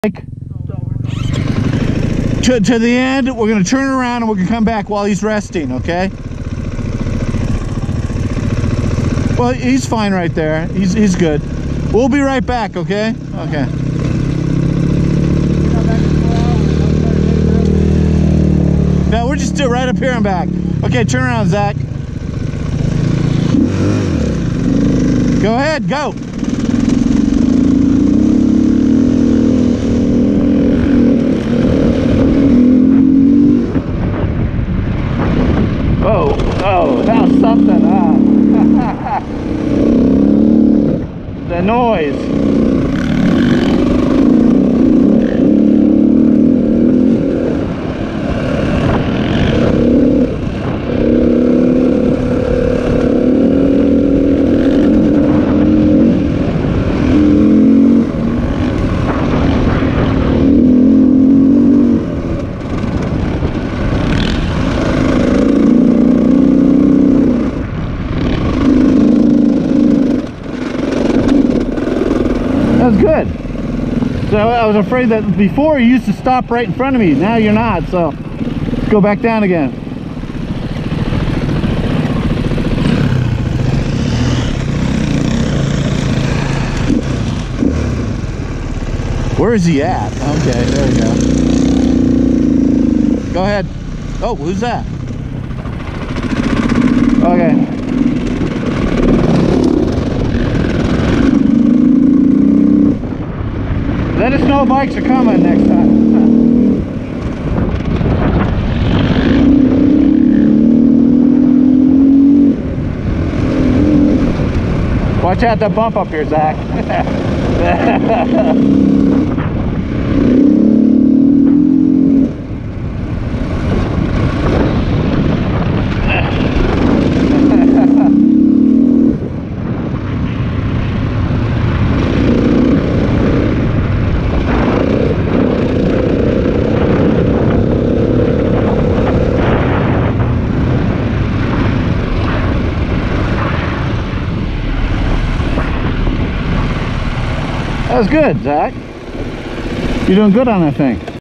To the end. We're gonna turn around and we're gonna come back while he's resting, okay? Well, he's fine right there. He's good. We'll be right back, okay? Okay. No, we're just right up here and back. Okay, turn around, Zach. Go ahead, go. Oh, that was something, huh? The noise. That was good. So I was afraid that before you used to stop right in front of me. Now you're not, so let's go back down again. Where is he at? Okay, there we go. Go ahead. Oh, who's that? Okay. Let us know if bikes are coming next time. Watch out that bump up here, Zach. That was good, Zach. You're doing good on that thing.